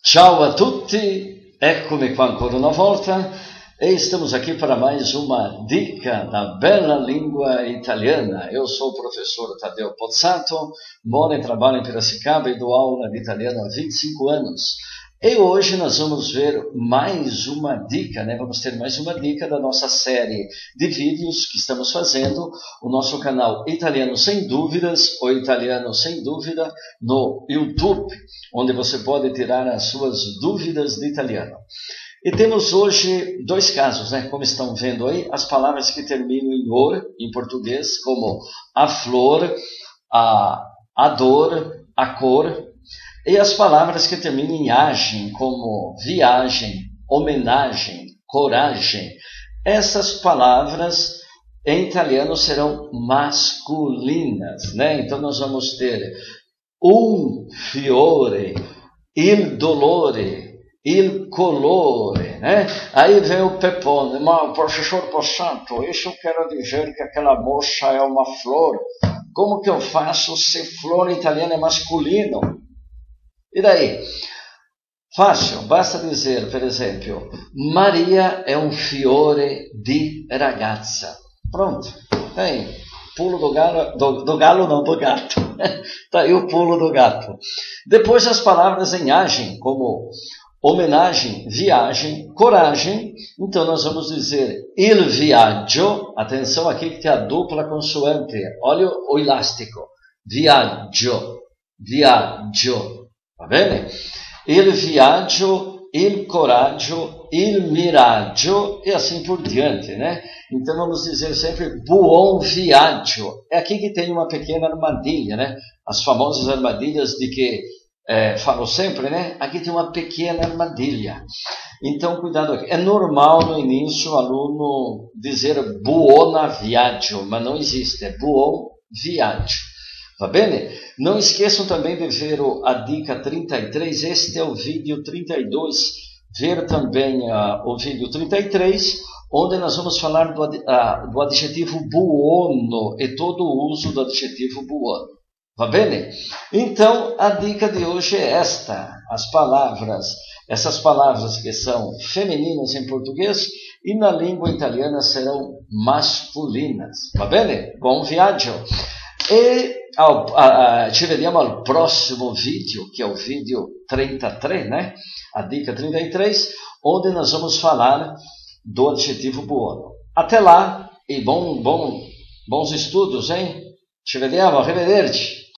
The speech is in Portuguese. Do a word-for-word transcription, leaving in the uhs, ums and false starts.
Ciao a tutti, eccomi qua ancora una volta e estamos aqui para mais uma dica da bela língua italiana. Eu sou o professor Tadeu Pozzato, moro e trabalho em Piracicaba e dou aula de italiano há vinte e cinco anos. E hoje nós vamos ver mais uma dica, né? Vamos ter mais uma dica da nossa série de vídeos que estamos fazendo, o nosso canal Italiano Sem Dúvidas, ou Italiano Sem Dúvida, no YouTube, onde você pode tirar as suas dúvidas de italiano. E temos hoje dois casos, né? Como estão vendo aí, as palavras que terminam em or, em português, como a flor, a, a dor, a cor, e as palavras que terminam em agem, como viagem, homenagem, coragem. Essas palavras em italiano serão masculinas, né? Então nós vamos ter un fiore, il dolore, il colore, né? Aí vem o Pepone, mas professor Pozzato, isso quer dizer que aquela moça é uma flor. Como que eu faço se flor em italiano é masculino? E daí? Fácil, basta dizer, por exemplo, Maria é um fiore di ragazza. Pronto, tá aí. Pulo do galo, do, do galo não, do gato. Tá aí o pulo do gato. Depois as palavras em agem, como homenagem, viagem, coragem. Então nós vamos dizer il viaggio. Atenção aqui que tem a dupla consoante. Olha o elástico. Viaggio, viaggio. Va bene? Il viaggio, il coraggio, il miraggio e assim por diante, né? Então vamos dizer sempre buon viaggio. É aqui que tem uma pequena armadilha, né? As famosas armadilhas de que é, falo sempre, né? Aqui tem uma pequena armadilha. Então cuidado aqui. É normal no início o aluno dizer buona viaggio, mas não existe. É buon viaggio. Va bene? Não esqueçam também de ver a dica trinta e três, este é o vídeo trinta e dois, ver também uh, o vídeo trinta e três, onde nós vamos falar do, uh, do adjetivo buono e todo o uso do adjetivo buono. Va bene? Então, a dica de hoje é esta, as palavras, essas palavras que são femininas em português e na língua italiana serão masculinas. Va bene? Buon viaggio! E ao, a, a, ci vediamo al prossimo vídeo, que é o vídeo trinta e três, né? A dica trinta e três, onde nós vamos falar do adjetivo buono. Até lá e bom, bom, bons estudos, hein? Ci vediamo, arrivederci!